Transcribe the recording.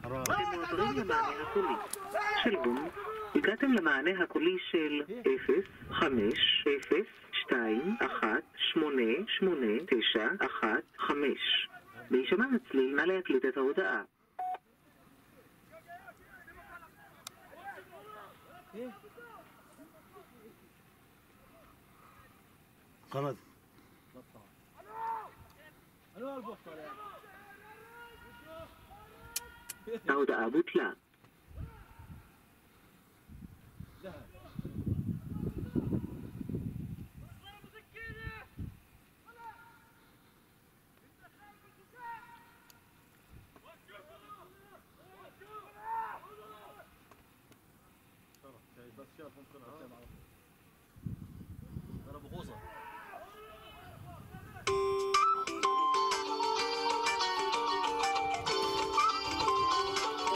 אתם מועברים למענה הקולי. שלום, הגעתם למענה הקולי של 05021889115. בהישמע הצליל, נא להקליט את ההודעה. خلاص ההודעה בוטלה. بس شافهم كلها